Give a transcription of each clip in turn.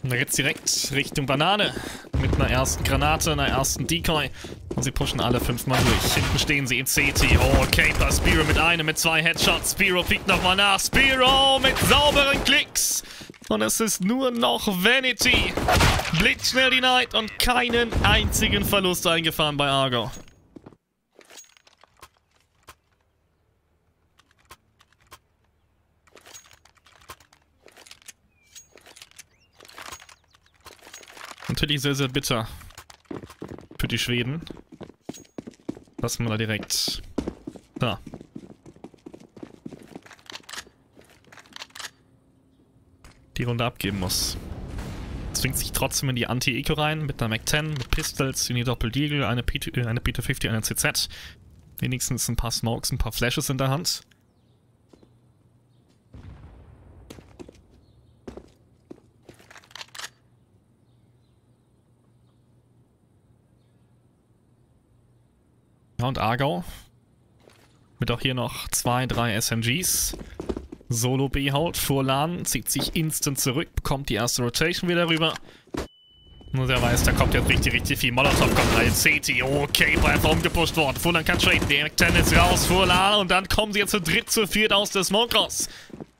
Und da geht's direkt Richtung Banane. Mit einer ersten Granate, einer ersten Decoy. Und sie pushen alle 5 Mal durch. Hinten stehen sie in CT. Oh, Caper, Spiro mit einem, mit 2 Headshots. Spiro piekt nochmal nach. Spiro mit sauberen Klicks. Und es ist nur noch Vanity. Blitzschnell die Night und keinen einzigen Verlust eingefahren bei Argo. Natürlich sehr, sehr bitter für die Schweden. Lassen wir da direkt da. Die Runde abgeben muss. Zwingt sich trotzdem in die Anti-Eco rein mit einer Mac-10, mit Pistols, in die Doppel-Deagle, eine P250, eine CZ. Wenigstens ein paar Smokes, ein paar Flashes in der Hand. Ja, und Argo. Mit auch hier noch 2, 3 SMGs. Solo B-Haut, Furlan, zieht sich instant zurück, bekommt die erste Rotation wieder rüber. Nur der weiß, da kommt jetzt richtig viel Molotov, kommt rein, CT, okay, einfach umgepusht worden. Furlan kann traden, der Mac-10 ist raus, Furlan und dann kommen sie jetzt zu dritt, zu viert aus der Smoke raus.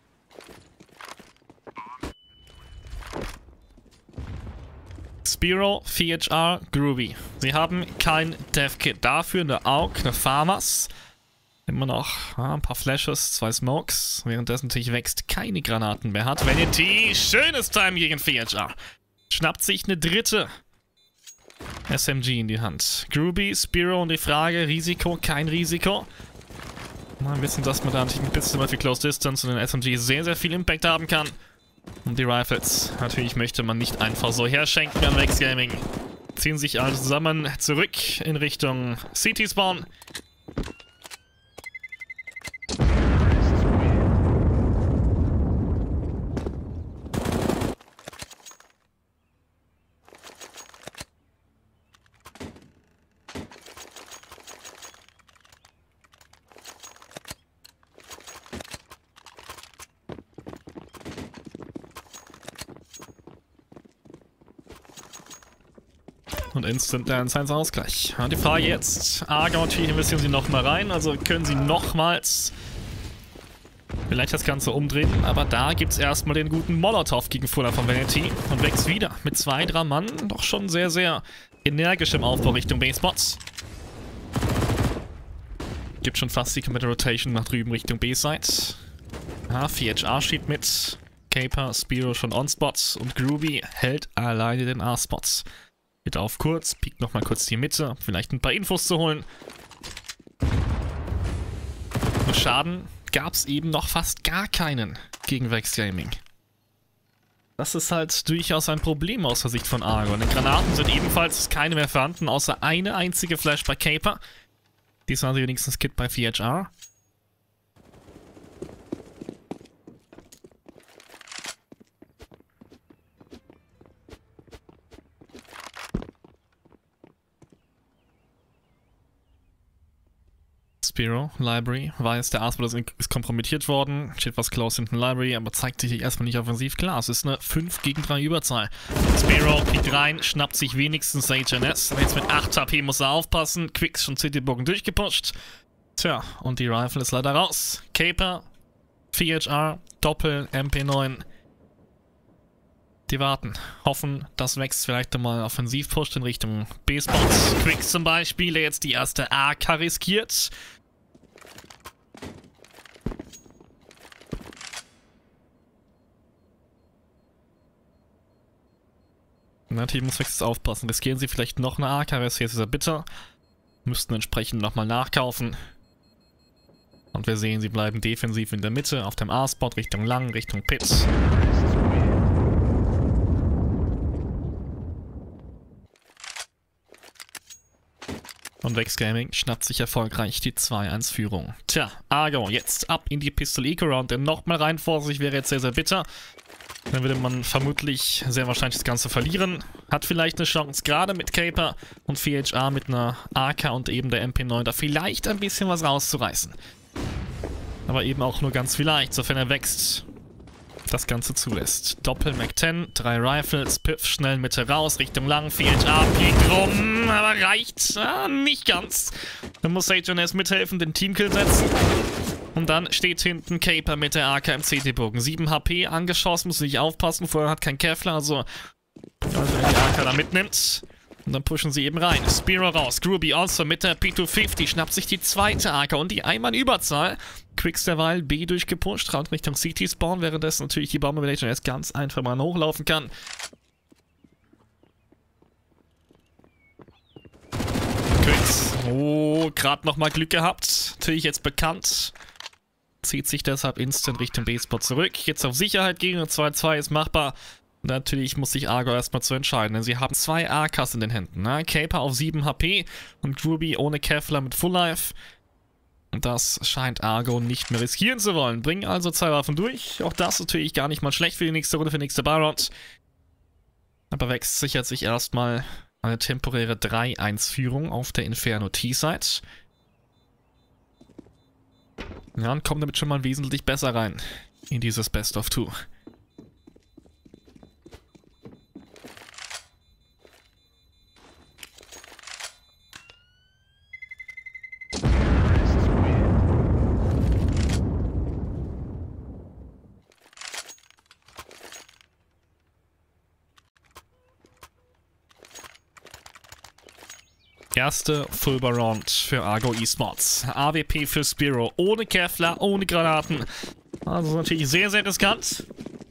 Spiro, VHR, Groovy. Sie haben kein Dev-Kit. Dafür eine AUG, eine Farmers. Immer noch ein paar Flashes, 2 Smokes. Währenddessen natürlich wächst, keine Granaten mehr hat. Vanity, schönes Time gegen VHR. Schnappt sich eine dritte SMG in die Hand. Groovy, Spiro und die Frage, Risiko, kein Risiko. Mal ein bisschen, dass man da natürlich ein bisschen für Close Distance und den SMG sehr, sehr viel Impact haben kann. Und die Rifles, natürlich möchte man nicht einfach so herschenken an Vex Gaming. Ziehen sich alle zusammen zurück in Richtung City Spawn. Und instant der 1-1 Ausgleich. Und die Frage jetzt, Argo natürlich investieren sie nochmal rein, also können sie nochmals vielleicht das Ganze umdrehen, aber da gibt es erstmal den guten Molotov gegen Fuller von Vanity und wächst wieder mit 2, 3 Mann, doch schon sehr, sehr energisch im Aufbau Richtung B-Spots. Gibt schon fast die komplette Rotation nach drüben Richtung B-Side. Ja, VHR schiebt mit, Caper, Spiro schon on-Spots und Groovy hält alleine den A-Spots. Geht auf kurz, piekt nochmal kurz die Mitte, vielleicht ein paar Infos zu holen. Und Schaden gab es eben noch fast gar keinen gegen Vex Gaming. Das ist halt durchaus ein Problem aus der Sicht von Argo. Und in Granaten sind ebenfalls keine mehr vorhanden, außer eine einzige Flash bei Caper. Diesmal sie wenigstens Kit bei VHR. Spiro, Library, weiß, der A-Spot ist kompromittiert worden, steht was close hinten Library, aber zeigt sich erstmal nicht offensiv. Klar, es ist eine 5 gegen 3 Überzahl. Spiro piekt rein, schnappt sich wenigstens HNS, aber jetzt mit 8 HP muss er aufpassen, Quicks schon Citybogen durchgepusht. Tja, und die Rifle ist leider raus. Caper, VHR, Doppel, MP9. Die warten, hoffen, dass Vex vielleicht einmal offensiv pusht in Richtung B-Spots. Quicks zum Beispiel, der jetzt die erste AK riskiert. Natürlich muss Vex jetzt aufpassen. Riskieren sie vielleicht noch eine AK, wäre es sehr bitter. Müssten entsprechend nochmal nachkaufen. Und wir sehen, sie bleiben defensiv in der Mitte, auf dem A-Spot, Richtung Lang, Richtung Pit. Und Vex Gaming schnappt sich erfolgreich die 2-1-Führung. Tja, Argo jetzt ab in die Pistol-Eco-Round, denn nochmal rein vor sich wäre jetzt sehr, sehr bitter. Dann würde man vermutlich sehr wahrscheinlich das Ganze verlieren. Hat vielleicht eine Chance, gerade mit Caper und VHR mit einer AK und eben der MP9 da vielleicht ein bisschen was rauszureißen. Aber eben auch nur ganz vielleicht, sofern er wächst. das Ganze zulässt. Doppel Mac 10, 3 Rifles, Piff schnell Mitte raus, Richtung lang, VHR fliegt rum, aber reicht nicht ganz. Dann muss HNS mithelfen, den Teamkill setzen. Und dann steht hinten Caper mit der AK im CT-Bogen. 7 HP angeschossen, muss nicht aufpassen, vorher hat kein Kevlar, also wenn die AK da mitnimmt. Und dann pushen sie eben rein. Spiro raus, Groovy also mit der P250, schnappt sich die zweite AK und die Einmann-Überzahl. Quicks derweil B durchgepusht, raut Richtung CT-Spawn, währenddessen natürlich die Bombe mit HNS ganz einfach mal hochlaufen kann. Quicks, gerade nochmal Glück gehabt. Natürlich jetzt bekannt. Zieht sich deshalb instant Richtung B-Spot zurück. Jetzt auf Sicherheit gegen 2-2 ist machbar. Natürlich muss sich Argo erstmal zu entscheiden, denn sie haben 2 AKs in den Händen. Ne? Caper auf 7 HP und Groovy ohne Kevlar mit Full Life. Und das scheint Argo nicht mehr riskieren zu wollen. Bringen also 2 Waffen durch. Auch das natürlich gar nicht mal schlecht für die nächste Runde, für die nächste Bar-Round. Aber Vex sichert sich erstmal eine temporäre 3-1-Führung auf der Inferno T-Side. Ja, und kommt damit schon mal wesentlich besser rein in dieses Best of 2. Erste Full-Bar Round für Argo Esports. AWP für Spiro. Ohne Kevlar, ohne Granaten. Also natürlich sehr, sehr riskant.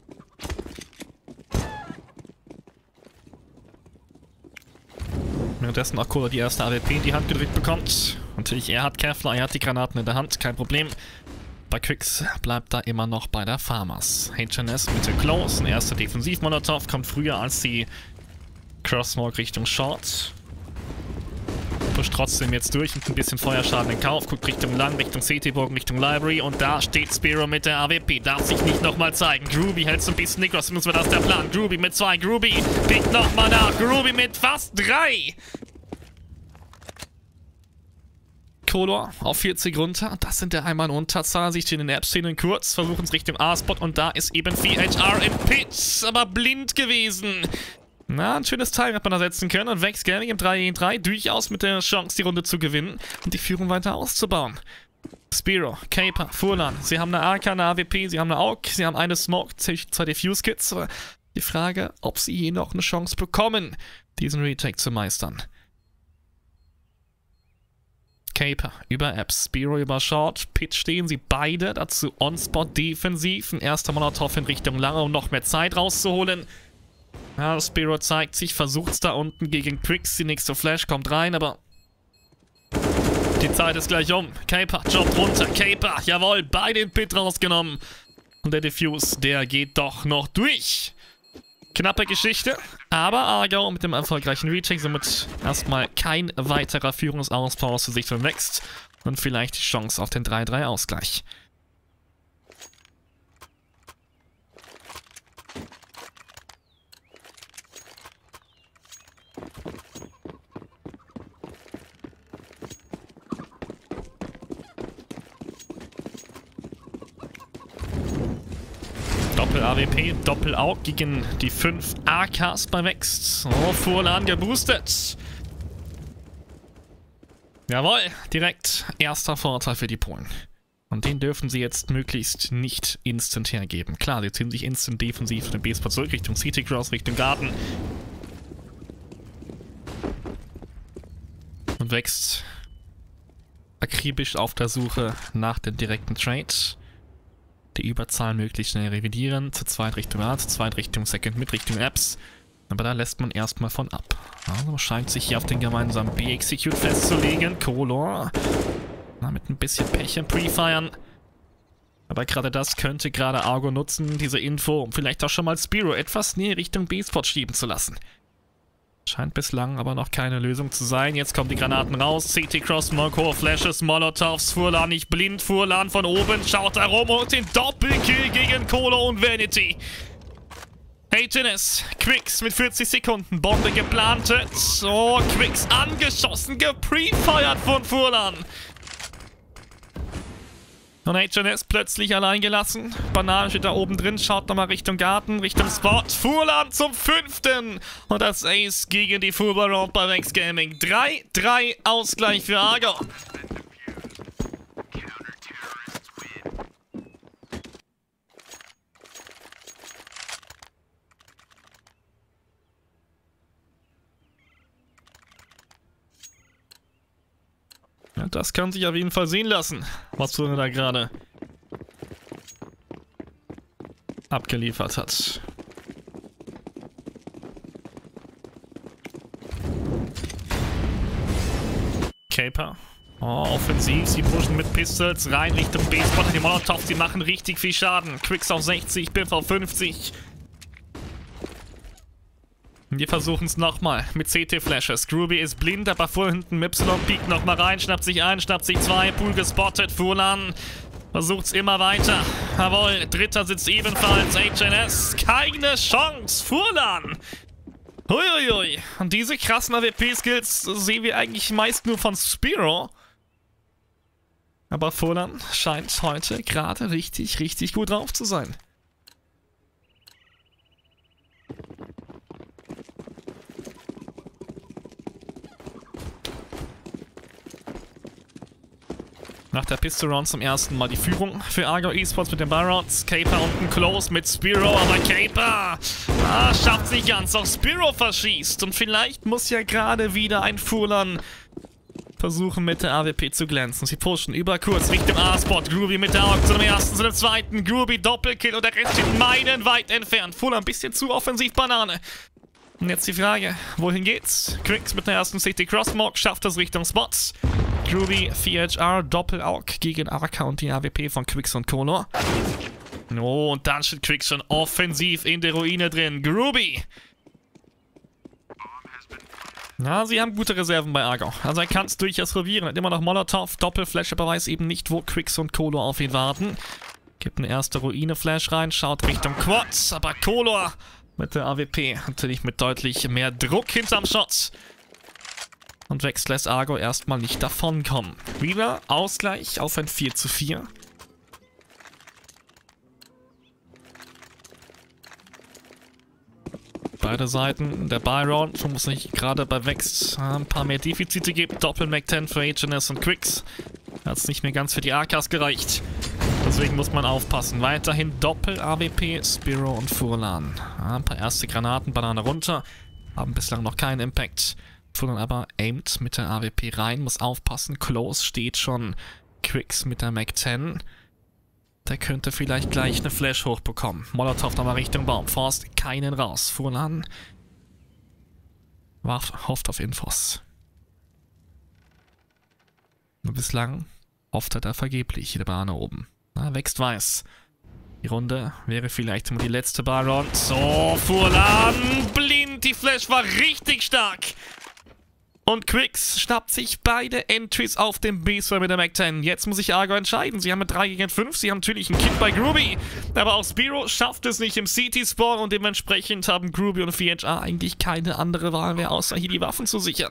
Währenddessen auch Kola die erste AWP in die Hand gedrückt bekommt. Natürlich, er hat Kevlar, er hat die Granaten in der Hand, kein Problem. Bei Quicks bleibt da immer noch bei der Farmers. HNS Mitte close. Ein erster Defensiv-Molotov kommt früher als die Cross-Smoke Richtung Short. Pusht trotzdem jetzt durch und ein bisschen Feuerschaden in Kauf. Guckt Richtung lang, Richtung CT-Bogen, Richtung Library. Und da steht Spiro mit der AWP. Darf sich nicht nochmal zeigen. Groovy hält so ein bisschen Nikos. Müssen wir das der Plan. Groovy mit 2. Groovy pickt nochmal nach. Groovy mit fast 3. Color auf 40 runter. Das sind der einmal in Unterzahl. Sie stehen in der App-Szene kurz. Versuchen es Richtung A-Spot. Und da ist eben VHR im Pitch. Aber blind gewesen. Na, ein schönes Teil hat man da setzen können und Vex Gaming im 3 gegen 3 durchaus mit der Chance, die Runde zu gewinnen und die Führung weiter auszubauen. Spiro, Caper, Furlan, sie haben eine AK, eine AWP, sie haben eine AUG, sie haben eine Smoke, 2 Defuse-Kits. Die Frage, ob sie je noch eine Chance bekommen, diesen Retake zu meistern. Caper über Apps, Spiro über Short, Pitch stehen sie beide, dazu On-Spot defensiv, ein erster Molotov in Richtung Lange, um noch mehr Zeit rauszuholen. Ja, Spiro zeigt sich, versucht es da unten gegen Quicks. Die nächste Flash kommt rein, aber die Zeit ist gleich um. Caper jumpt runter. Caper, jawohl, beide den Pit rausgenommen. Und der Diffuse, der geht doch noch durch. Knappe Geschichte, aber Argo mit dem erfolgreichen Retake, somit erstmal kein weiterer Führungsausbau aus der Sicht von Vex. Und vielleicht die Chance auf den 3-3-Ausgleich. Doppel-AWP, Doppel-AUG gegen die 5 AKs bei Vex. Oh, Furlan geboostet. Jawohl, direkt erster Vorteil für die Polen. Und den dürfen sie jetzt möglichst nicht instant hergeben. Klar, sie ziehen sich instant defensiv von den B-Spot zurück, Richtung City Cross, Richtung Garten. Und Vex akribisch auf der Suche nach dem direkten Trade. Die Überzahl möglichst schnell revidieren. Zu zweit Richtung A, zu zweit Richtung Second mit Richtung Apps. Aber da lässt man erstmal von ab. Also scheint sich hier auf den gemeinsamen B-Execute festzulegen. Color. Na, mit ein bisschen Pech im Pre-Firen. Aber gerade das könnte gerade Argo nutzen, diese Info, um vielleicht auch schon mal Spiro etwas näher Richtung B-Spot schieben zu lassen. Scheint bislang aber noch keine Lösung zu sein. Jetzt kommen die Granaten raus. CT Cross, Moko, Flashes, Molotovs. Furlan nicht blind. Furlan von oben schaut herum und den Doppelkill gegen Colo und Vanity. HNS, Quicks mit 40 Sekunden. Bombe geplantet. So, Quicks angeschossen, geprefeuert von Furlan. Und HNS plötzlich allein gelassen. Banane steht da oben drin, schaut nochmal Richtung Garten, Richtung Spot. Furlan zum 5. Und das Ace gegen die Fullball Round bei Vex Gaming. 3-3 Ausgleich für Argo. Ja, das kann sich auf jeden Fall sehen lassen, was Furlan da gerade abgeliefert hat. Caper. Oh, offensiv. Sie pushen mit Pistols rein Richtung B-Spot. Die Molotov, die machen richtig viel Schaden. Quicks auf 60, Biff auf 50. Wir versuchen es nochmal mit CT-Flashes. Groovy ist blind, aber vor hinten Y piekt nochmal rein, schnappt sich ein, schnappt sich zwei. Pool gespottet. Furlan versucht's immer weiter. Jawohl, dritter sitzt ebenfalls. HNS. Keine Chance. Furlan. Huiuiui. Und diese krassen AWP-Skills sehen wir eigentlich meist nur von Spiro. Aber Furlan scheint heute gerade richtig, richtig gut drauf zu sein. Nach der Pistol Round zum ersten Mal die Führung für Argo Esports mit den Barrots. Caper unten close mit Spiro, aber Caper schafft sich ganz. Auch Spiro verschießt. Und vielleicht muss ja gerade wieder ein Furlan versuchen mit der AWP zu glänzen. Sie pushen über kurz Richtung A-Spot. Groovy mit der AWP zu dem ersten, zu dem zweiten. Groovy Doppelkill und der Rest steht meilenweit entfernt. Furlan ein bisschen zu offensiv, Banane. Und jetzt die Frage, wohin geht's? Quicks mit der ersten City Crossmark schafft es Richtung Spots. Groovy, 4HR, Doppel-Aug gegen Arca und die AWP von Quicks und Color. Oh, und dann steht Quicks schon offensiv in der Ruine drin. Groovy! Na, sie haben gute Reserven bei Argo. Also er kann es durchaus probieren. Hat immer noch Molotov, Doppelflash, aber weiß eben nicht, wo Quicks und Color auf ihn warten. Gibt eine erste Ruine-Flash rein, schaut Richtung Quads, aber Color mit der AWP natürlich mit deutlich mehr Druck hinterm Shot. Und Vex lässt Argo erstmal nicht davonkommen. Wieder Ausgleich auf ein 4:4. Beide Seiten. Der Buy-Round, wo es nicht gerade bei Vex ein paar mehr Defizite gibt. Doppel-Mac-10 für HNS und Quicks. Hat es nicht mehr ganz für die AKs gereicht. Deswegen muss man aufpassen. Weiterhin Doppel-AWP, Spiro und Furlan. Ein paar erste Granaten, Banane runter. Haben bislang noch keinen Impact. Furlan aber aimt mit der AWP rein, muss aufpassen. Close steht schon. Quicks mit der Mac-10. Der könnte vielleicht gleich eine Flash hochbekommen. Molotov nochmal Richtung Baum. Forst keinen raus. Furlan hofft auf Infos. Nur bislang hofft er da vergeblich. Die Bahn oben. Na, wächst weiß. Die Runde wäre vielleicht immer die letzte Bar-Round. So, Furlan blind. Die Flash war richtig stark. Und Quicks schnappt sich beide Entries auf dem B-Spot mit der Mac-10. Jetzt muss sich Argo entscheiden. Sie haben mit 3 gegen 5. Sie haben natürlich einen Kill bei Groovy. Aber auch Spiro schafft es nicht im CT-Spawn. Und dementsprechend haben Groovy und VHR eigentlich keine andere Wahl mehr, außer hier die Waffen zu sichern.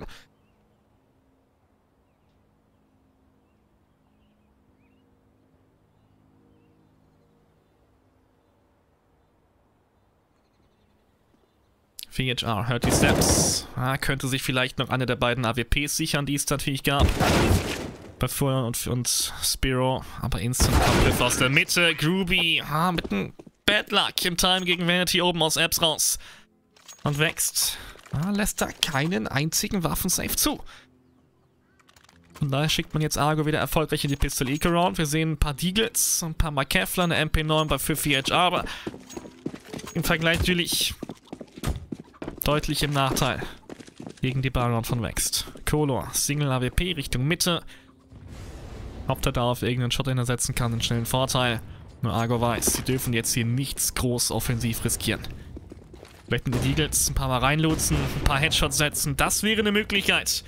VHR hört die Steps. Könnte sich vielleicht noch eine der beiden AWPs sichern, die es natürlich gab. Bei Furlan und Spiro. Aber instant Uplift aus der Mitte. Groovy mit einem Bad Luck im Time gegen Vanity oben aus Apps raus. Und wächst. Lässt da keinen einzigen Waffensafe zu. Von daher schickt man jetzt Argo wieder erfolgreich in die Pistol Eco Round. Wir sehen ein paar Deagles, ein paar Kevlar, eine MP9 bei 4HR, aber im Vergleich natürlich deutlich im Nachteil gegen die Bar-Round von Vex. Color, Single AWP Richtung Mitte. Ob er da auf irgendeinen Shot setzen kann, einen schnellen Vorteil. Nur Argo weiß, sie dürfen jetzt hier nichts groß offensiv riskieren. Vielleicht die Deagles ein paar Mal reinlotsen, ein paar Headshots setzen, das wäre eine Möglichkeit.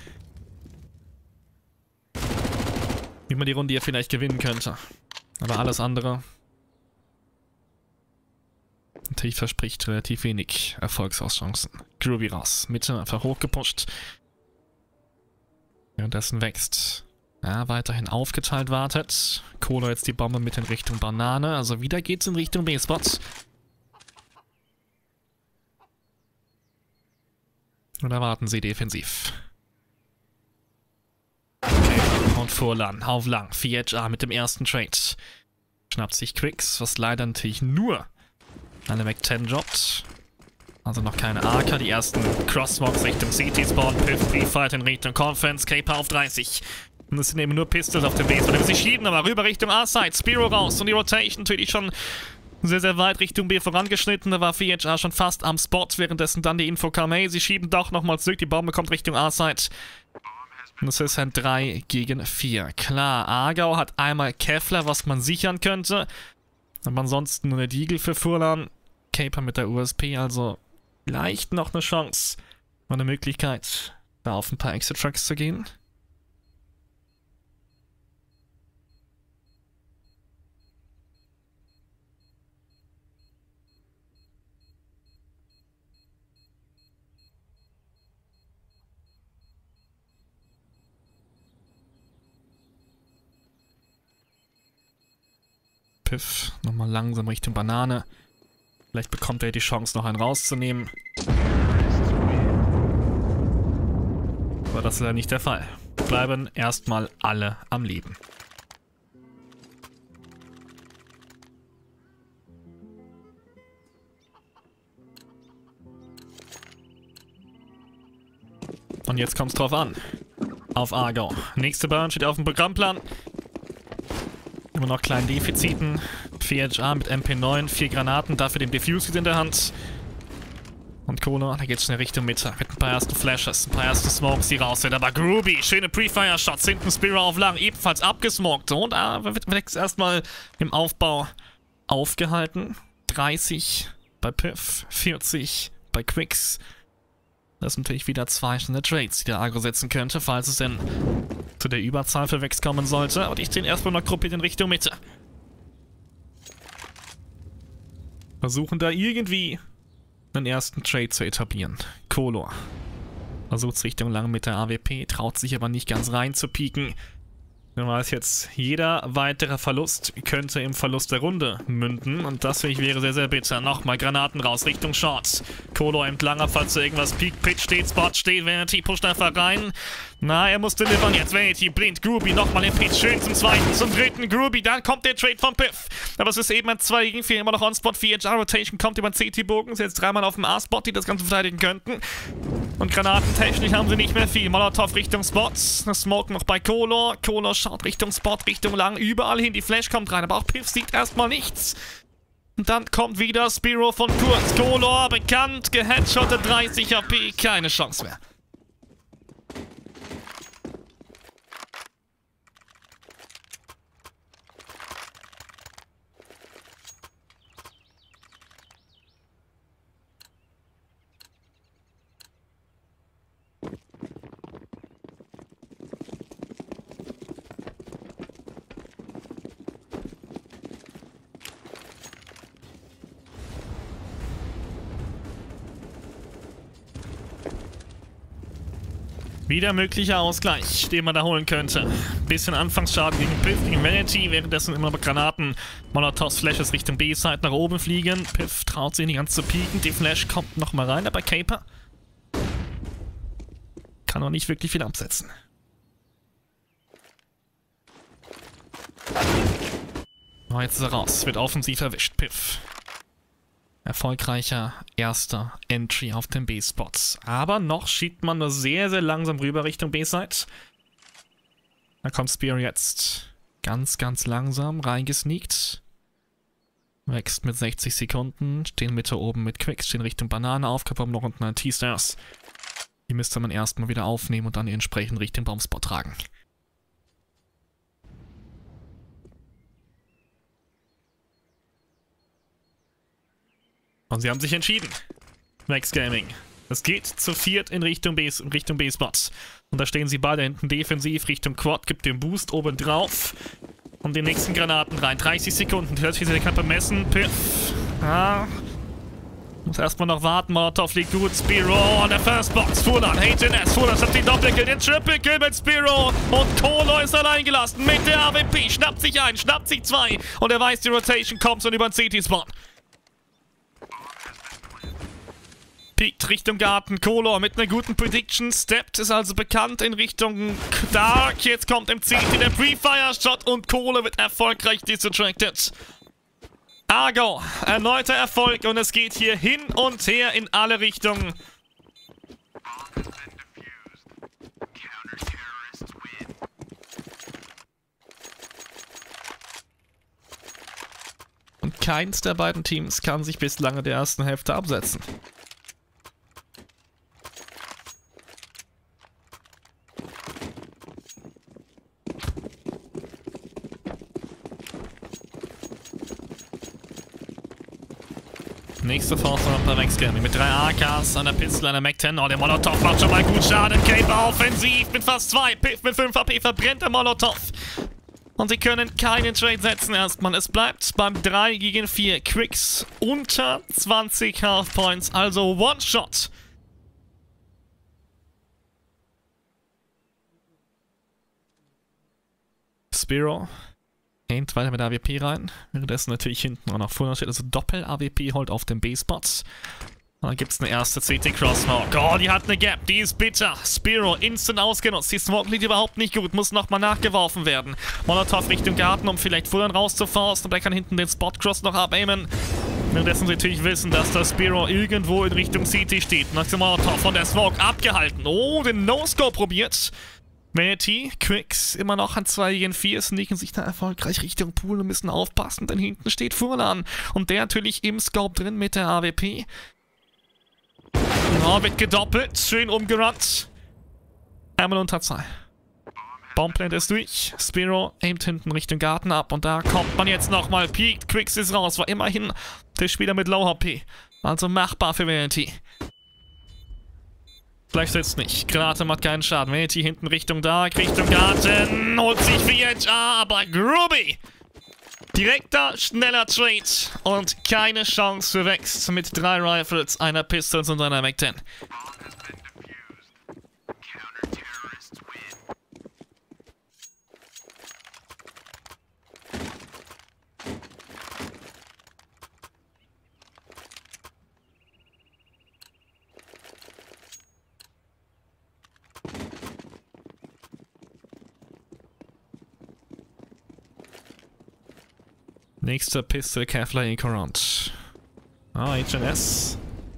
Wie man die Runde hier vielleicht gewinnen könnte. Aber alles andere natürlich verspricht relativ wenig Erfolgschancen. Groovy raus. Mitte einfach hochgepusht. Währenddessen wächst. Ja, weiterhin aufgeteilt wartet. Kohle jetzt die Bombe mit in Richtung Banane. Also wieder geht's in Richtung B-Spot. Und da warten sie defensiv. Okay, und Furlan auf lang. VHR mit dem ersten Trade. Schnappt sich Quicks, was leider natürlich nur eine Mac-10 droppt. Also noch keine AK. Die ersten Crosswalks Richtung CT-Spawn. Piff, Pre-Fight in Richtung Conference. Caper auf 30. Und es sind eben nur Pistols auf dem Base. Sie schieben aber rüber Richtung A-Side. Spiro raus. Und die Rotation natürlich schon sehr, sehr weit Richtung B vorangeschnitten. Da war VHR schon fast am Spot. Währenddessen dann die Info kam. Hey, sie schieben doch nochmal zurück. Die Bombe kommt Richtung A-Side. Und es ist ein 3 gegen 4. Klar, Aargau hat einmal Kevlar, was man sichern könnte. Aber ansonsten nur eine Deagle für Furlan. Caper mit der USP. Also vielleicht noch eine Chance. Mal eine Möglichkeit, da auf ein paar Exit-Trucks zu gehen. Piff, nochmal langsam Richtung Banane. Vielleicht bekommt er die Chance, noch einen rauszunehmen. Aber das ist ja nicht der Fall. Bleiben erstmal alle am Leben. Und jetzt kommt's drauf an. Auf Aargau. Nächste Burn steht auf dem Programmplan. Immer noch kleinen Defiziten. VHR mit MP9, 4 Granaten, dafür den Diffuse in der Hand. Und Kono, da geht's schnell Richtung Mitte. Mit ein paar ersten Flashes, ein paar ersten Smokes, die raus sind. Aber Groovy, schöne Pre-Fire-Shots, hinten Spiro auf lang, ebenfalls abgesmoked. Und wird jetzt erstmal im Aufbau aufgehalten. 30 bei Piff, 40 bei Quicks. Das sind natürlich wieder 2 schnelle Trades, die der Agro setzen könnte, falls es denn zu der Überzahl für Vex kommen sollte. Aber die stehen erstmal noch gruppiert in Richtung Mitte. Versuchen da irgendwie einen ersten Trade zu etablieren. Kolor versucht es Richtung lang mit der AWP, traut sich aber nicht ganz rein zu pieken. Dann weiß jetzt, jeder weitere Verlust könnte im Verlust der Runde münden. Und das wäre sehr, sehr bitter. Nochmal Granaten raus, Richtung Shorts. Kolo entlanger, falls da irgendwas piekt. Pitch steht, Spot steht, Vanity pusht einfach rein. Na, er muss delivern jetzt. Vanity blind, Groovy nochmal im Pitch. Schön zum zweiten, zum dritten. Groovy, dann kommt der Trade von Piff. Aber es ist eben ein 2 gegen 4, immer noch on-spot. VHR Rotation kommt über den CT-Bogen. Ist jetzt 3 Mann auf dem A-Spot, die das Ganze verteidigen könnten. Und granatentechnisch haben sie nicht mehr viel. Molotov Richtung Spot. Das Smoke noch bei Kolo. Kolo schaut Richtung Spot, Richtung lang. Überall hin. Die Flash kommt rein. Aber auch Piff sieht erstmal nichts. Und dann kommt wieder Spiro von Kurz. Kolo bekannt. Geheadshottet 30 AP. Keine Chance mehr. Wieder möglicher Ausgleich, den man da holen könnte. Bisschen Anfangsschaden gegen Piff, gegen Vanity, währenddessen immer noch Granaten, Molotovs Flashes Richtung B-Side nach oben fliegen. Piff traut sich nicht ganz zu pieken, die Flash kommt nochmal rein, aber Caper kann auch nicht wirklich viel absetzen. Oh, jetzt ist er raus, wird offensiv erwischt, Piff. Erfolgreicher erster Entry auf den B-Spots. Aber noch schiebt man nur sehr, sehr langsam rüber Richtung B-Side. Da kommt Spear jetzt ganz, ganz langsam reingesneakt. Wächst mit 60 Sekunden. Stehen Mitte oben mit Quicks. Stehen Richtung Banane aufgekommen. Noch unten ein T-Stars. Die müsste man erstmal wieder aufnehmen und dann entsprechend Richtung Bombspot tragen. Und sie haben sich entschieden. Max Gaming. Es geht zu viert in Richtung B-Spot. Und da stehen sie beide hinten defensiv Richtung Quad, gibt den Boost oben drauf. Und die nächsten Granaten rein. 30 Sekunden. Hört sich sehr knapp bemessen. Piff. Ah. Muss erstmal noch warten. Molotov liegt gut. Spiro an der First Box. Fulan, HNS. Fulan schafft den Doppelkill, den Triple Kill mit Spiro. Und Kolo ist allein gelassen mit der AWP. Schnappt sich ein, schnappt sich zwei. Und er weiß, die Rotation kommt und über den CT-Spawn. Piekt Richtung Garten. Kolo mit einer guten Prediction. Steppt ist also bekannt in Richtung Dark. Jetzt kommt im CT der Pre-Fire-Shot und Kolo wird erfolgreich distracted. Argo, erneuter Erfolg und es geht hier hin und her in alle Richtungen. Und keins der beiden Teams kann sich bislang in der ersten Hälfte absetzen. Nächste Force bei Wexgame mit 3 AKs, einer Pistole, einer Mac-10. Oh, der Molotov macht schon mal gut Schaden. Cape offensiv mit fast 2. Piff mit 5 AP verbrennt der Molotov. Und sie können keinen Trade setzen erstmal. Es bleibt beim 3 gegen 4. Quicks unter 20 Half Points, also One-Shot. Spiro aimt weiter mit AWP rein. Währenddessen natürlich hinten auch noch Full steht, also Doppel-AWP holt auf den B-Spots. Dann gibt es eine erste CT-Cross-Smoke. Oh, die hat eine Gap, die ist bitter. Spiro instant ausgenutzt. Die Smoke liegt überhaupt nicht gut, muss nochmal nachgeworfen werden. Molotov Richtung Garten, um vielleicht Fullern rauszuforsten. Und er kann hinten den Spot-Cross noch abaimen. Währenddessen sie natürlich wissen, dass der Spiro irgendwo in Richtung CT steht. Nach dem Molotov von der Smoke abgehalten. Oh, den No-Scope probiert. Vanity, Quicks, immer noch an 2 gegen 4, sneaken sich da erfolgreich Richtung Pool und müssen aufpassen, denn hinten steht Furlan. Und der natürlich im Scope drin mit der AWP. Oh, wird gedoppelt, schön umgerannt. Einmal unter 2. Bomblend ist durch. Spiro aimt hinten Richtung Garten ab und da kommt man jetzt nochmal. Peaked, Quicks ist raus, war immerhin der Spieler mit Low HP. Also machbar für Vanity. Vielleicht jetzt nicht. Granate macht keinen Schaden. Vanity hinten Richtung Dark, Richtung Garten. Holt sich VHR, aber Groovy. Direkter, schneller Trade. Und keine Chance für Vex mit 3 Rifles, einer Pistols und einer Mac-10. Nächster Pistol, Kevlar Ecorant. Ah, HNS.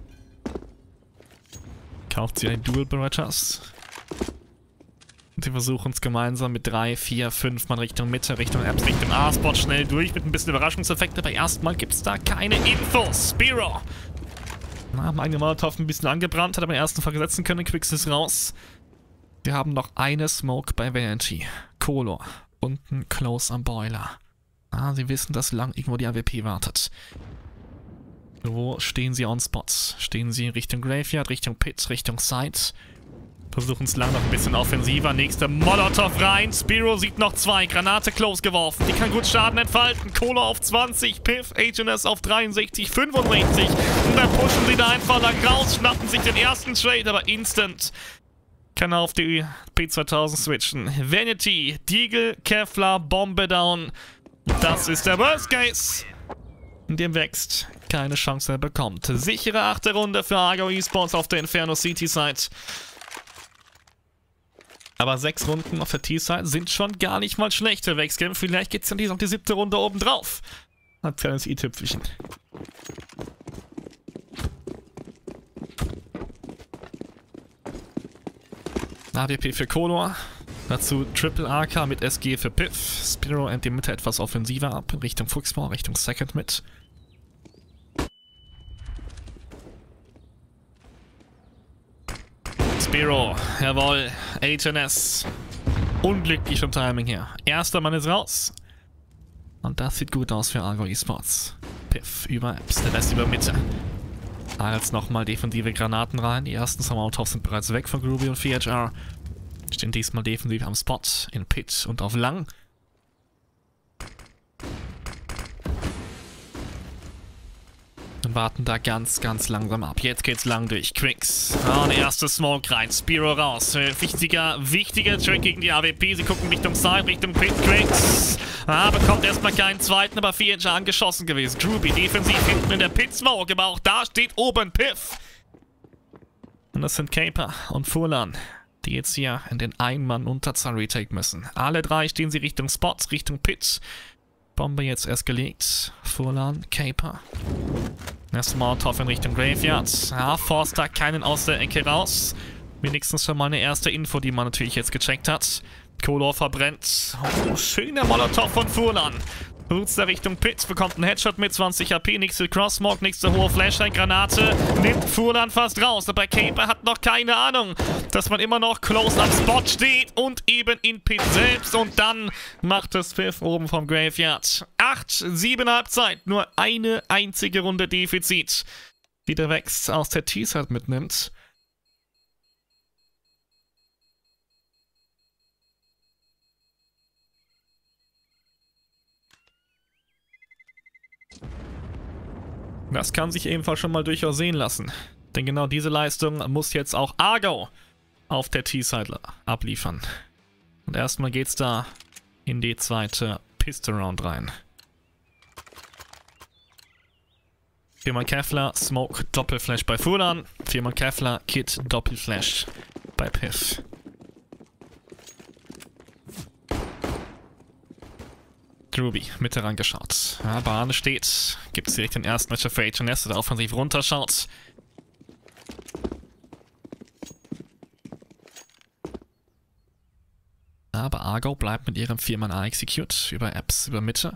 Kauft sie ein Dual-Bereiters. Und sie versuchen es gemeinsam mit 3, 4, 5 Mann Richtung Mitte, Richtung Apps, Richtung A-Spot schnell durch mit ein bisschen Überraschungseffekt. Aber erstmal gibt es da keine Infos. Spiro. Na, haben eigene Molotov ein bisschen angebrannt, hat aber den ersten Fall gesetzen können. Quicks ist raus. Wir haben noch eine Smoke bei Vanity. Kolo. Unten close am Boiler. Ah, sie wissen, dass lang irgendwo die AWP wartet. Wo stehen sie on Spots? Stehen sie Richtung Graveyard, Richtung Pit, Richtung Side? Versuchen es lang noch ein bisschen offensiver. Nächster Molotov rein. Spiro sieht noch 2. Granate close geworfen. Die kann gut Schaden entfalten. Kolo auf 20. Piff, HNS auf 63, 65. Und dann pushen sie da einfach lang raus. Schnappen sich den ersten Trade, aber instant kann er auf die P2000 switchen. Vanity, Deagle, Kevlar, Bombe down. Das ist der Worst Case. In dem wächst keine Chance mehr bekommt. Sichere 8. Runde für Argo Esports auf der Inferno City Side. Aber 6 Runden auf der T-Side sind schon gar nicht mal schlecht für Wexgame. Vielleicht geht es dann noch die 7. Runde oben drauf. Ein kleines i-Tüpfelchen. AWP für Color. Dazu Triple AK mit SG für Piff. Spiro in die Mitte etwas offensiver ab in Richtung Fuchsbau, Richtung Second Mid. Spiro, jawohl, HNS. Unglücklich vom Timing her. Erster Mann ist raus. Und das sieht gut aus für Argo Esports. Piff über Apps, der Rest über Mitte. Jetzt nochmal defensive Granaten rein. Die ersten Molotovs sind bereits weg von Groovy und VHR. Stehen diesmal defensiv am Spot, in Pit und auf Lang. und warten da ganz, ganz langsam ab. Jetzt geht's lang durch. Quicks. Der erste Smoke rein. Spiro raus. Wichtiger Track gegen die AWP. Sie gucken Richtung Side, Richtung Pit. Quicks. Bekommt erstmal keinen zweiten, aber 4 angeschossen gewesen. Groovy defensiv hinten in der Pit Smoke, aber auch da steht oben Piff. Und das sind Caper und Furlan, die jetzt hier in den Ein-Mann-Unterzahl retake müssen. Alle 3 stehen sie Richtung Spots, Richtung Pit. Bombe jetzt erst gelegt. Furlan, Caper. Erst Molotov in Richtung Graveyard. Forster keinen aus der Ecke raus. Wenigstens schon mal eine erste Info, die man natürlich jetzt gecheckt hat. Kolor verbrennt. Schöner Molotov von Furlan. Roots da Richtung Pit, bekommt einen Headshot mit 20 HP, nächste Cross-Smoke, nächste hohe Flashlight-Granate, nimmt Furlan fast raus, aber Caper hat noch keine Ahnung, dass man immer noch close am Spot steht und eben in Pit selbst und dann macht es Pfiff oben vom Graveyard. 7 Halbzeit, nur eine einzige Runde Defizit, die der Wex aus der T-Side mitnimmt. Das kann sich ebenfalls schon mal durchaus sehen lassen. Denn genau diese Leistung muss jetzt auch Argo auf der T-Side abliefern. Und erstmal geht's da in die zweite Pistol Round rein. 4-mal Kevlar, Smoke, Doppelflash bei Furlan. 4-mal Kevlar, Kit, Doppelflash bei Piff. Groovy, Mitte rangeschaut. Bahn steht. Gibt es direkt den ersten Match für HNS, der offensiv runterschaut. Aber Argo bleibt mit ihrem 4-Mann A-Execute über Apps, über Mitte.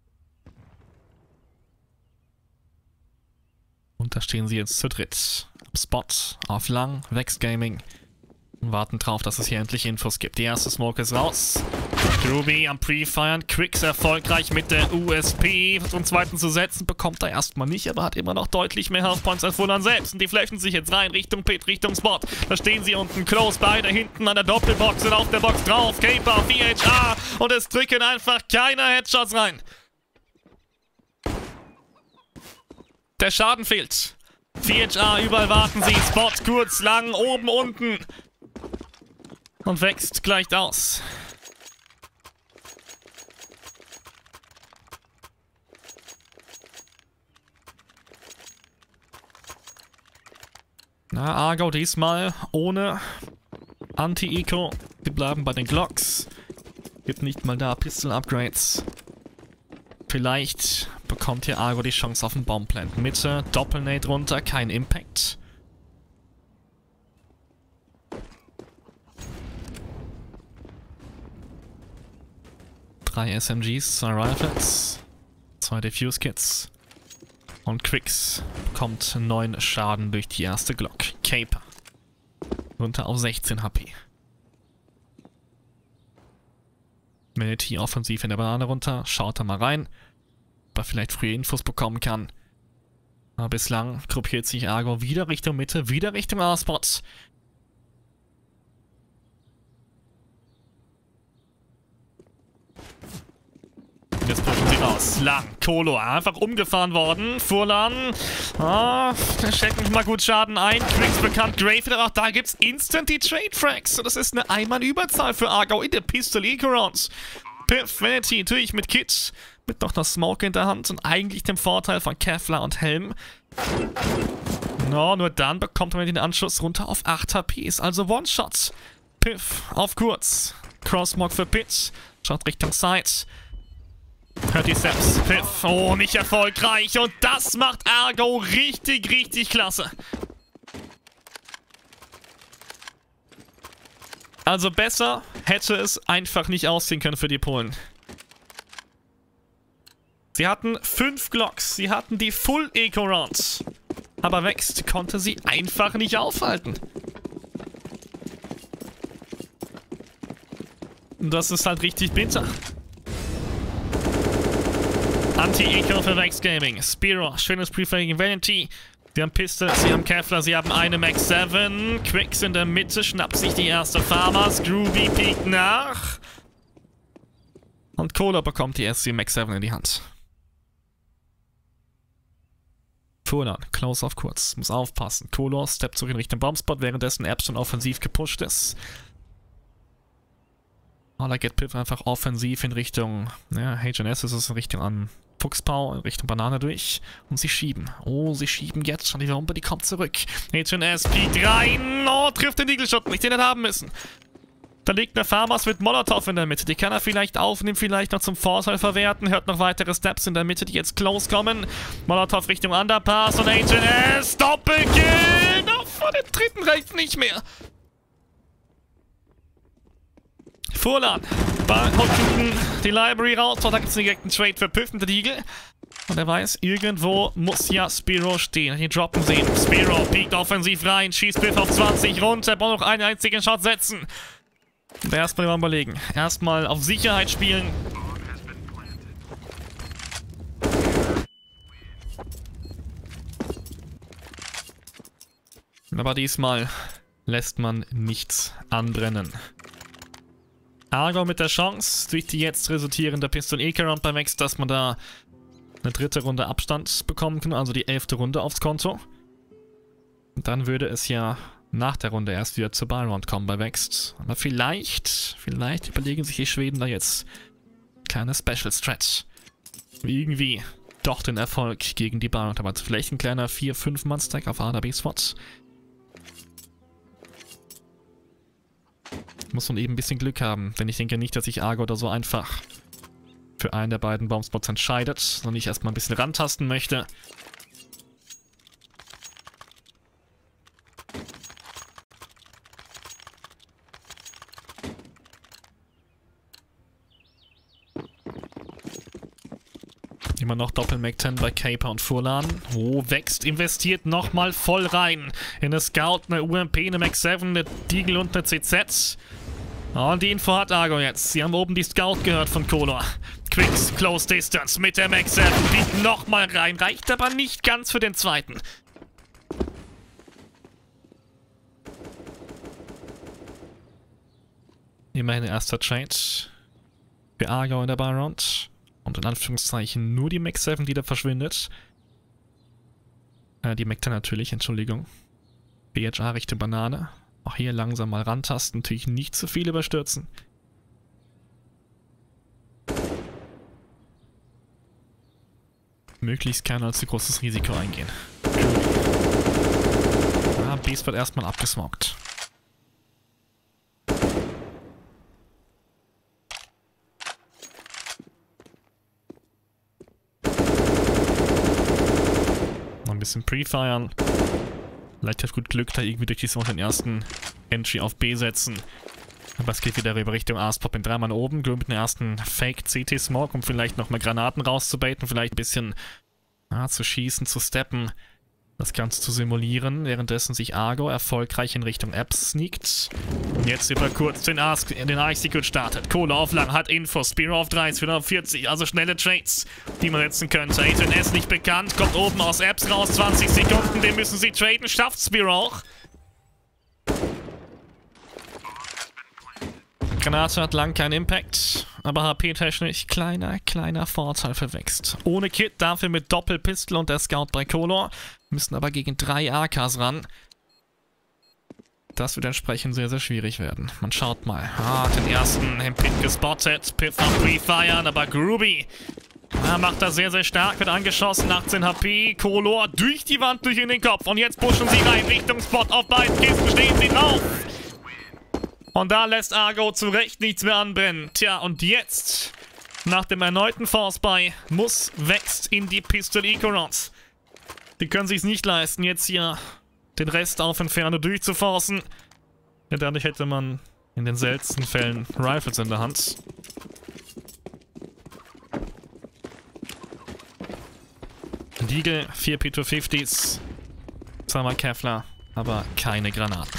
Und da stehen sie jetzt zu dritt. Spot, auf lang, Wex Gaming. Und warten drauf, dass es hier endlich Infos gibt. Die erste Smoke ist raus. Groovy am Pre-Firen. Quicks erfolgreich mit der USP. Zum zweiten zu setzen bekommt er erstmal nicht, aber hat immer noch deutlich mehr Health-Points als Furlan selbst. Und die flashen sich jetzt rein Richtung Pit, Richtung Spot. Da stehen sie unten close, beide hinten an der Doppelbox und auf der Box drauf. Caper, VHA und es drücken einfach keine Headshots rein. Der Schaden fehlt. VHA, überall warten sie. Spot, kurz, lang, oben, unten. Und wächst gleicht aus. Argo diesmal ohne Anti-Eco. Wir bleiben bei den Glocks. Gibt nicht mal da Pistol-Upgrades. Vielleicht bekommt hier Argo die Chance auf den Bombplant. Mitte, Doppelnade runter, kein Impact. Drei SMGs, 2 Rifles, 2 Defuse Kits. Und Quicks bekommt 9 Schaden durch die erste Glock. Caper. Runter auf 16 HP. Melity offensiv in der Banane runter. Schaut da mal rein. Ob er vielleicht frühe Infos bekommen kann. Aber bislang gruppiert sich Argo wieder Richtung Mitte, wieder Richtung A-Spot. Jetzt pushen sie raus. Lang. Kolo einfach umgefahren worden. Furlan. Der steckt nicht mal gut Schaden ein. Quicks bekannt. Grave. Auch da gibt's instant die Trade Fracks. Das ist eine Einmann-Überzahl für Argo in der Pistol Eco-Rounds. Piff, Vanity natürlich mit Kit. Mit noch einer Smoke in der Hand und eigentlich dem Vorteil von Kevlar und Helm. Nur dann bekommt man den Anschluss runter auf 8 HP. Ist also One-Shot. Piff auf kurz. Cross-Smoke für Pit. Schaut Richtung Side. Hört die Steps. Piff. Oh, nicht erfolgreich. Und das macht Argo richtig, richtig klasse. Also besser hätte es einfach nicht aussehen können für die Polen. Sie hatten 5 Glocks. Sie hatten die Full Eco Rounds. Aber Wex konnte sie einfach nicht aufhalten. Und das ist halt richtig bitter. Anti-Eco für Wex Gaming. Spiro, schönes Pre-Fire gegen Vanity. Sie haben Pistol, sie haben Kevlar, sie haben eine Max 7. Quicks in der Mitte, schnappt sich die erste Farmers. Groovy piekt nach. Und Cola bekommt die erste Max 7 in die Hand. Furlan, close auf kurz. Muss aufpassen. Kolor, Step zurück in Richtung Bombspot, währenddessen Apps schon offensiv gepusht ist. Da geht Piff einfach offensiv in Richtung, ja, HNS ist es in Richtung an Fuchspau, in Richtung Banane durch. Und sie schieben. Oh, sie schieben jetzt schon. Die Bombe, die kommt zurück. HNS piekt rein. Oh, trifft den Eagle-Shot nicht, den er haben müssen. Da liegt eine Farmers mit Molotov in der Mitte. Die kann er vielleicht aufnehmen, vielleicht noch zum Vorteil verwerten. Hört noch weitere Steps in der Mitte, die jetzt close kommen. Molotov Richtung Underpass und HNS. Doppelkill. Noch vor dem dritten reicht nicht mehr. Furlan. Haut die Library raus. Da gibt es direkt einen Trade für Piff mit der Eagle. Und er weiß, irgendwo muss ja Spiro stehen. Hier droppen sehen. Spiro piekt offensiv rein. Schießt Piff auf 20 runter. Er braucht noch einen einzigen Shot setzen. Und erstmal mal überlegen. Erstmal auf Sicherheit spielen. Aber diesmal lässt man nichts anbrennen. Argo mit der Chance, durch die jetzt resultierende Pistol-Eker-Round bei Vex, dass man da eine dritte Runde Abstand bekommen kann, also die 11. Runde aufs Konto. Und dann würde es ja nach der Runde erst wieder zur Buy-Round kommen bei Vex. Aber vielleicht überlegen sich die Schweden da jetzt kleine Special-Stretch. Irgendwie doch den Erfolg gegen die Buy-Round. Aber vielleicht ein kleiner 4-5-Mann-Stack auf A oder B-Spot. Muss man eben ein bisschen Glück haben, denn ich denke nicht, dass sich Argo da so einfach für einen der beiden Bombspots entscheidet, sondern ich erstmal ein bisschen rantasten möchte. Immer noch Doppel-Mac-10 bei Caper und Furlan. Oh, wächst, investiert nochmal voll rein. In eine Scout, eine UMP, eine Mac-7, eine Deagle und eine CZ. Und die Info hat Argo jetzt. Sie haben oben die Scout gehört von Kolor. Quicks, Close Distance mit der Mac-7. Biegt nochmal rein. Reicht aber nicht ganz für den zweiten. Immerhin erster Trade für Argo in der Buy-Round. Und in Anführungszeichen nur die Mac-7, die da verschwindet. Die Mac-10 natürlich, Entschuldigung. BHA Richtung Banane. Auch hier langsam mal rantasten, natürlich nicht zu viel überstürzen. Möglichst kein allzu großes Risiko eingehen. Ja, Beast wird erstmal abgesmockt. Noch ein bisschen pre-firen. Vielleicht hat gut Glück, da irgendwie durch die Smoke den ersten Entry auf B setzen. Aber es geht wieder über Richtung A-Spot mit 3 Mann oben. Glück mit dem ersten Fake-CT-Smoke, um vielleicht nochmal Granaten rauszubaiten, vielleicht ein bisschen zu schießen, zu steppen. Das Ganze zu simulieren, währenddessen sich Argo erfolgreich in Richtung Apps sneakt. Und jetzt über kurz den A-Execute startet. Kohle auf lang, hat Info, Spiro auf 30, wieder auf 40, also schnelle Trades, die man setzen könnte. HNS nicht bekannt, kommt oben aus Apps raus, 20 Sekunden, den müssen sie traden, schafft Spiro auch. Granate hat lang keinen Impact, aber HP-technisch kleiner Vorteil für Vex. Ohne Kit, dafür mit Doppelpistol und der Scout bei Kolor. Müssen aber gegen 3 AKs ran. Das wird entsprechend sehr, sehr schwierig werden. Man schaut mal. Den ersten Hempit gespottet. Piff am Pre-Firen, aber Groovy macht das sehr, sehr stark. Wird angeschossen, 18 HP. Kolor durch die Wand, durch in den Kopf. Und jetzt pushen sie rein Richtung Spot. Auf beiden Kisten stehen sie drauf. Und da lässt Argo zu Recht nichts mehr anbrennen. Tja, und jetzt, nach dem erneuten Force-Buy, muss Vex in die Pistol-Eco-Rounds. Die können sich's nicht leisten, jetzt hier den Rest auf Inferno durchzuforcen. Denn dadurch hätte man in den seltensten Fällen Rifles in der Hand. Deagle, 4 P250s, 2 Kevlar, aber keine Granaten.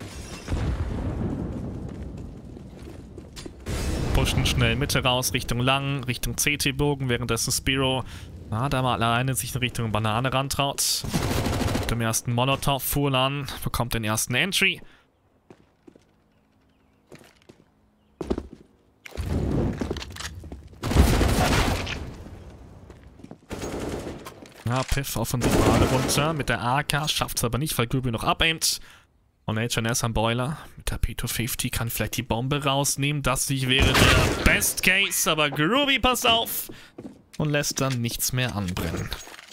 Pushen schnell Mitte raus, Richtung lang, Richtung CT-Bogen, währenddessen Spiro da mal alleine sich in Richtung Banane rantraut. Mit dem ersten Molotov, Furlan bekommt den ersten Entry. Ja, Piff offensiv gerade runter. Mit der AK schafft es aber nicht, weil Groovy noch abaimt. Und HNS am Boiler mit der P250 kann vielleicht die Bombe rausnehmen. Das wäre der Best Case, aber Groovy passt auf und lässt dann nichts mehr anbrennen.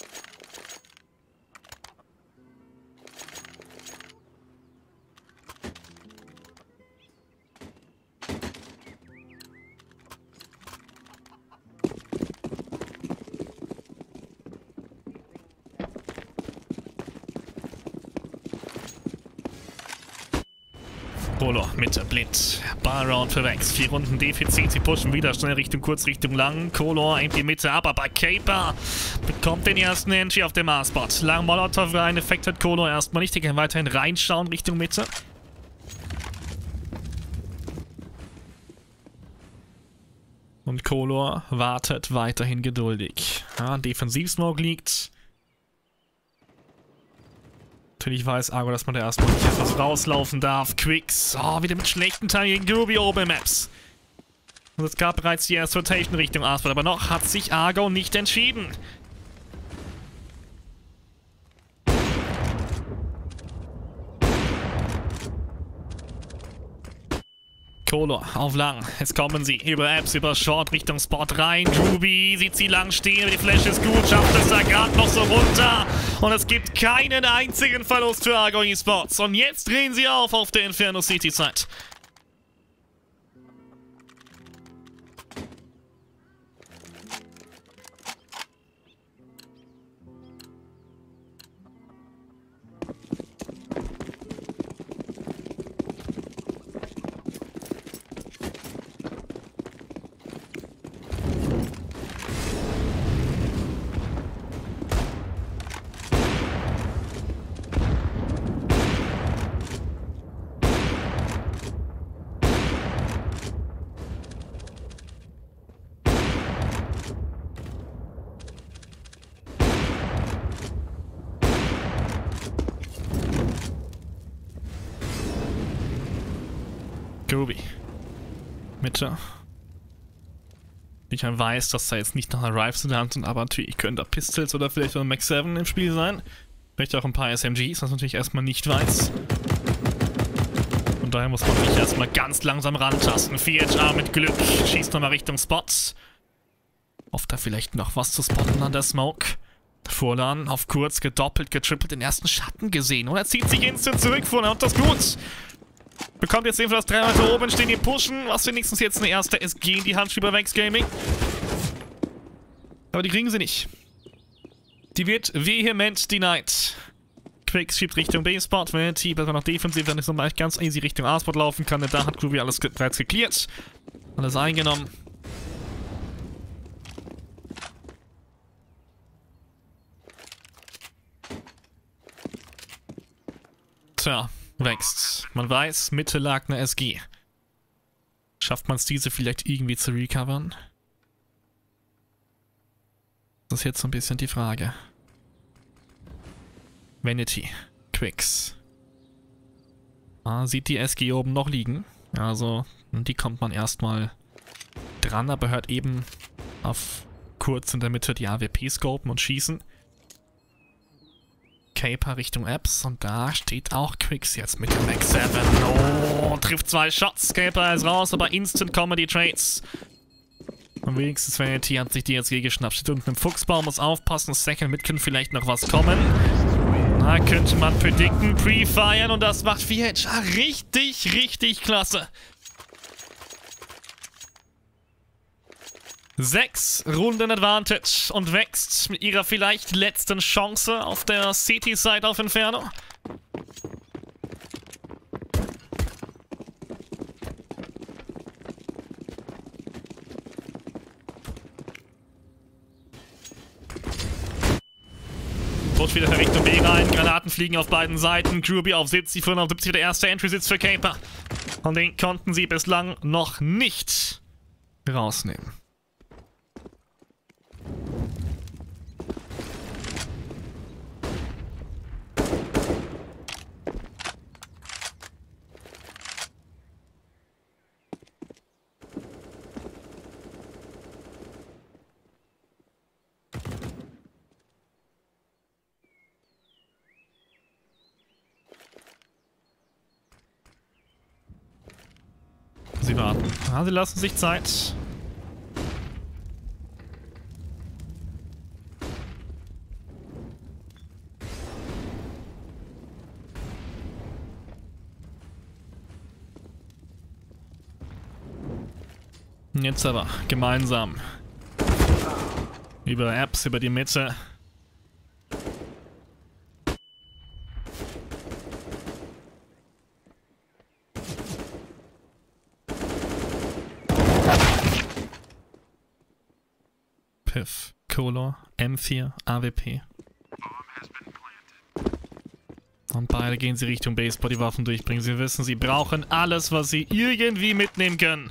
Kolo mit blind. Barround für Vex. 4 Runden Defizit. Sie pushen wieder schnell Richtung kurz, Richtung lang. Kolo aimt die Mitte ab, aber Caper bekommt den ersten Entry auf dem A-Spot. Lang Molotov rein. Effekt hat Kolo erstmal nicht. Die kann weiterhin reinschauen Richtung Mitte. Und Kolo wartet weiterhin geduldig. Ja, Defensivsmoke liegt. Natürlich weiß Argo, dass man da erstmal nicht etwas rauslaufen darf. Quicks. Oh, wieder mit schlechten Teilen gegen Groovy oben im Maps. Und es gab bereits die erste Rotation Richtung Aspert, aber noch hat sich Argo nicht entschieden. Kolo auf lang. Jetzt kommen sie über Apps, über Short Richtung Spot rein. Groovy sieht sie lang stehen. Die Flash ist gut. Schafft es da gerade noch so runter. Und es gibt keinen einzigen Verlust für Argo Esports. Und jetzt drehen sie auf der Inferno City Side. Groovy. Mitte. Ich weiß, dass da jetzt nicht noch eine Rifle in der Hand sind, aber natürlich können da Pistols oder vielleicht auch ein Max 7 im Spiel sein. Vielleicht auch ein paar SMGs, was man natürlich erstmal nicht weiß. Und daher muss man sich erstmal ganz langsam rantasten. 4HR mit Glück. Schießt nochmal Richtung Spots. Hofft da vielleicht noch was zu spotten an der Smoke. Furlan auf kurz, gedoppelt, getrippelt, den ersten Schatten gesehen. Und er zieht sich instant zurück, Furlan, und das gut. Bekommt jetzt jedenfalls 3 weiter oben, stehen die pushen, was wenigstens jetzt eine erste SG in die Hand über Vex Gaming. Aber die kriegen sie nicht. Die wird vehement denied. Quicks schiebt Richtung B-Spot, wenn T besser noch defensiv, dann ist nochmal ganz easy Richtung A-Spot laufen kann, denn da hat Groovy alles bereits geklärt. Alles eingenommen. Tja. Wächst. Man weiß, Mitte lag eine SG. Schafft man es, diese vielleicht irgendwie zu recovern? Das ist jetzt so ein bisschen die Frage. Vanity. Quicks. Sieht die SG oben noch liegen. Also, die kommt man erstmal dran, aber hört eben auf kurz in der Mitte die AWP scopen und schießen. Caper Richtung Apps und da steht auch Quicks jetzt mit dem Max 7. Oh, trifft 2 Shots. Caper ist raus, aber instant kommen die Trades. Und wenigstens Vanity hat sich die SG geschnappt. Steht unten im Fuchsbaum, muss aufpassen. Second mit kann vielleicht noch was kommen. Da könnte man predikten, pre-firen und das macht VHR richtig, richtig klasse. 6 Runden Advantage und wächst mit ihrer vielleicht letzten Chance auf der City-Side auf Inferno. Push wieder in Richtung B rein, Granaten fliegen auf beiden Seiten, Groovy auf 70, 75 der erste Entry-Sitz für Caper. Und den konnten sie bislang noch nicht rausnehmen. Sie warten. Ja, sie lassen sich Zeit. Jetzt aber gemeinsam. Über Apps, über die Mitte. Piff, Color, M4, AWP. Und beide gehen sie Richtung Baseball die Waffen durchbringen. Sie wissen, sie brauchen alles, was sie irgendwie mitnehmen können.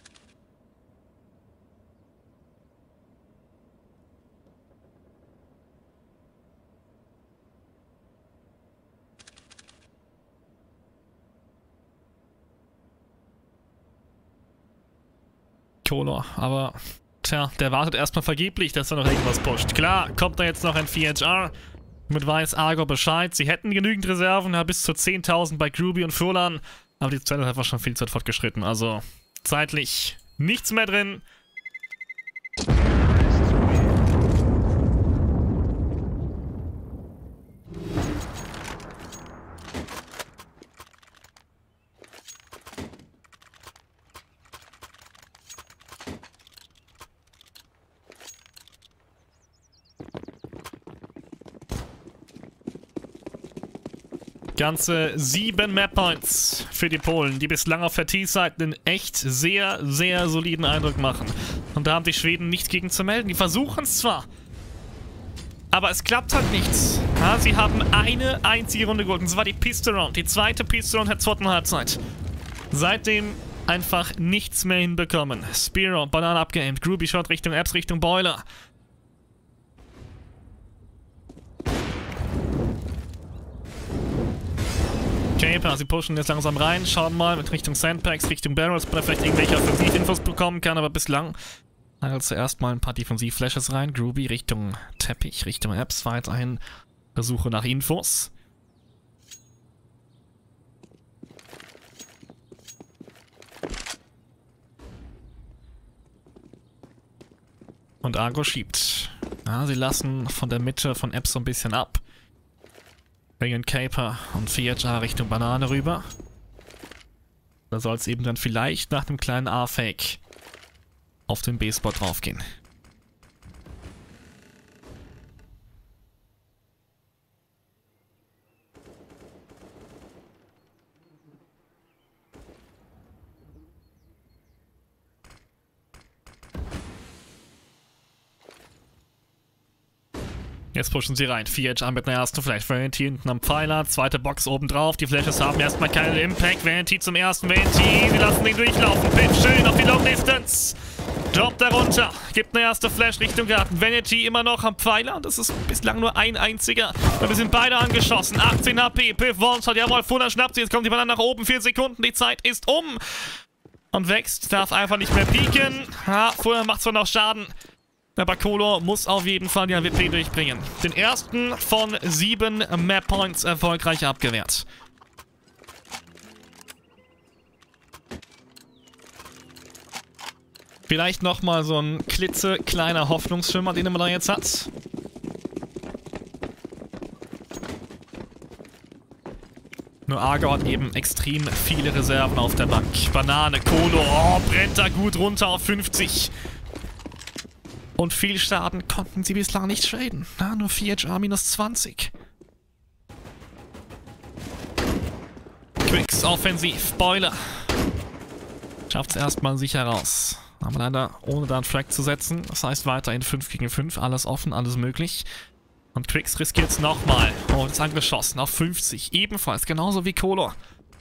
Color, aber tja, der wartet erstmal vergeblich, dass er noch irgendwas pusht. Klar, kommt da jetzt noch ein 4HR. Mit weiß Argo Bescheid. Sie hätten genügend Reserven, ja, bis zu 10.000 bei Groovy und Furlan. Aber die Zeit hat einfach schon viel Zeit fortgeschritten. Also zeitlich nichts mehr drin. Ganze 7 Map-Points für die Polen, die bislang auf der T-Seite einen echt sehr, sehr soliden Eindruck machen. Und da haben die Schweden nichts gegen zu melden. Die versuchen es zwar, aber es klappt halt nichts. Ja, sie haben eine einzige Runde geholt, und zwar die Pistol Round. Die zweite Pistol Round der zweiten Halbzeit. Seitdem einfach nichts mehr hinbekommen. Spear und Banane abgeaimt. Groovy Shot Richtung Apps, Richtung Boiler. Caper, sie pushen jetzt langsam rein, schauen mal mit Richtung Sandbags, Richtung Barrels, ob er vielleicht irgendwelche Offensivinfos bekommen kann, aber bislang also zuerst mal ein paar Defensiv-Flashes rein. Groovy Richtung Teppich, Richtung Apps, weiterhin Versuche nach Infos. Und Argo schiebt. Ja, sie lassen von der Mitte von Apps so ein bisschen ab. Bringen Caper und 4HR Richtung Banane rüber. Da soll es eben dann vielleicht nach dem kleinen A-Fake auf den B-Spot draufgehen. Jetzt pushen sie rein. 4HR mit einer ersten Flash. Vanity hinten am Pfeiler. Zweite Box oben drauf. Die Flashes haben erstmal keinen Impact. Vanity zum ersten. Vanity. Sie lassen ihn durchlaufen. Piff schön auf die Long Distance. Droppt er runter. Gibt eine erste Flash Richtung Garten. Vanity immer noch am Pfeiler. Und das ist bislang nur ein einziger. Wir sind beide angeschossen. 18 HP. Piff One-Shot. Jawohl, Fuller schnappt sie. Jetzt kommt die Banane nach oben. 4 Sekunden. Die Zeit ist um. Und wächst. Darf einfach nicht mehr pieken. Ha, Fuller macht zwar noch Schaden. Aber Color muss auf jeden Fall die AWP durchbringen. Den ersten von 7 Map-Points erfolgreich abgewehrt. Vielleicht nochmal so ein klitzekleiner Hoffnungsschimmer, den man da jetzt hat. Nur Argo hat eben extrem viele Reserven auf der Bank. Banane, Color, brennt da gut runter auf 50. Und viel Schaden konnten sie bislang nicht traden. Na, nur 4HR minus 20. Quicks offensiv. Boiler. Schafft es erstmal sicher raus. Aber leider ohne da einen Frag zu setzen. Das heißt weiterhin 5 gegen 5. Alles offen, alles möglich. Und Quicks riskiert es nochmal. Oh, ist angeschossen auf 50. Ebenfalls, genauso wie Color.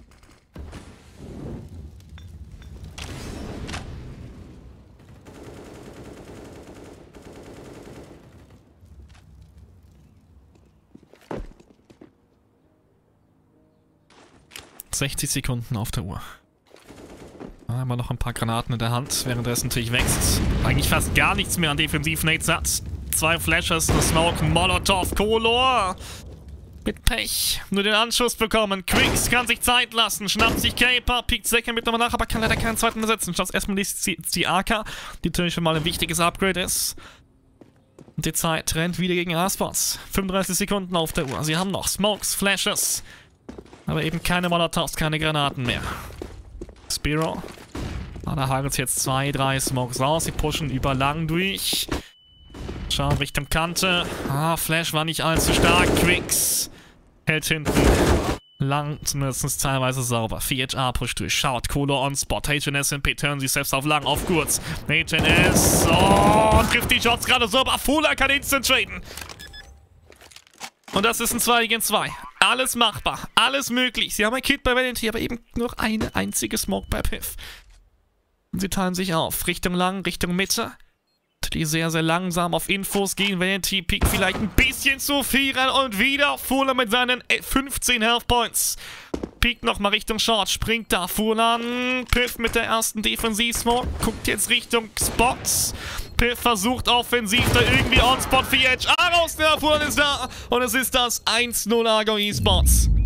...60 Sekunden auf der Uhr. Immer noch ein paar Granaten in der Hand, währenddessen natürlich wächst. Eigentlich fast gar nichts mehr an Defensiv-Nades hat. 2 Flashes, eine Smoke, Molotov, Color. Mit Pech. Nur den Anschuss bekommen. Quicks kann sich Zeit lassen. Schnappt sich Caper. Piekt Second mit nochmal nach, aber kann leider keinen zweiten besetzen. Schaut erstmal die AK, die natürlich schon mal ein wichtiges Upgrade ist. Und die Zeit rennt wieder gegen A-Spots. 35 Sekunden auf der Uhr. Sie haben noch Smokes, Flashes. Aber eben keine Molotovs, keine Granaten mehr. Spiro. Da hagelt jetzt 2, 3 Smokes raus. Sie pushen über lang durch. Schauen Richtung Kante. Flash war nicht allzu stark. Quicks hält hinten. Lang, zumindest teilweise sauber. 4HR pusht durch. Schaut, Kohle on Spot. HNS MP turnen sich selbst auf lang, auf kurz. HNS. Trifft die Shots gerade so, aber Fola kann instant traden. Und das ist ein 2 gegen 2. Alles machbar. Alles möglich. Sie haben ein Kit bei Valenti, aber eben nur eine einzige Smoke bei Piff. Und sie teilen sich auf. Richtung lang, Richtung Mitte. Die sehr, sehr langsam auf Infos gehen. Valenti piekt vielleicht ein bisschen zu viel rein und wieder Fuller mit seinen 15 Health Points. Piekt nochmal Richtung Short, springt da Furlan. Piff mit der ersten Defensiv-Smoke, guckt jetzt Richtung Spots. Piff versucht offensiv da irgendwie On-Spot für HA raus. Der Furlan ist da und es ist das 1-0 Argo eSports.